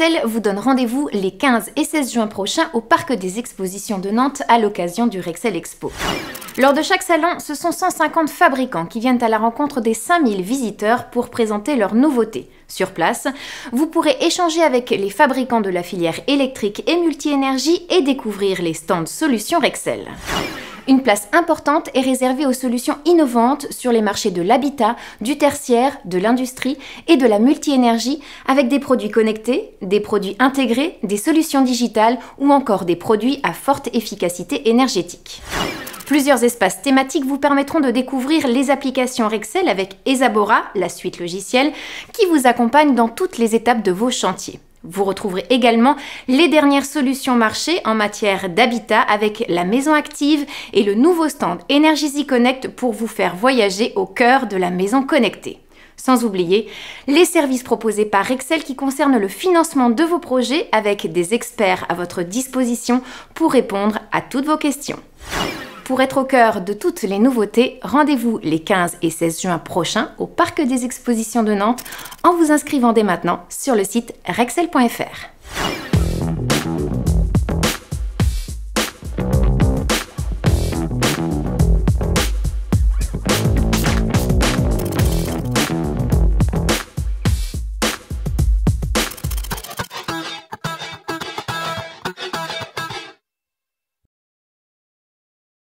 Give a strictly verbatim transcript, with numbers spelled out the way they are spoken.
Rexel vous donne rendez-vous les quinze et seize juin prochains au Parc des Expositions de Nantes à l'occasion du Rexel Expo. Lors de chaque salon, ce sont cent cinquante fabricants qui viennent à la rencontre des cinq mille visiteurs pour présenter leurs nouveautés. Sur place, vous pourrez échanger avec les fabricants de la filière électrique et multi-énergie et découvrir les stands solutions Rexel. Une place importante est réservée aux solutions innovantes sur les marchés de l'habitat, du tertiaire, de l'industrie et de la multi-énergie avec des produits connectés, des produits intégrés, des solutions digitales ou encore des produits à forte efficacité énergétique. Plusieurs espaces thématiques vous permettront de découvrir les applications Rexel avec Esabora, la suite logicielle, qui vous accompagne dans toutes les étapes de vos chantiers. Vous retrouverez également les dernières solutions marché en matière d'habitat avec la maison active et le nouveau stand Energisy Connect pour vous faire voyager au cœur de la maison connectée. Sans oublier les services proposés par Rexel qui concernent le financement de vos projets avec des experts à votre disposition pour répondre à toutes vos questions. Pour être au cœur de toutes les nouveautés, rendez-vous les quinze et seize juin prochains au Parc des Expositions de Nantes en vous inscrivant dès maintenant sur le site rexel point F R.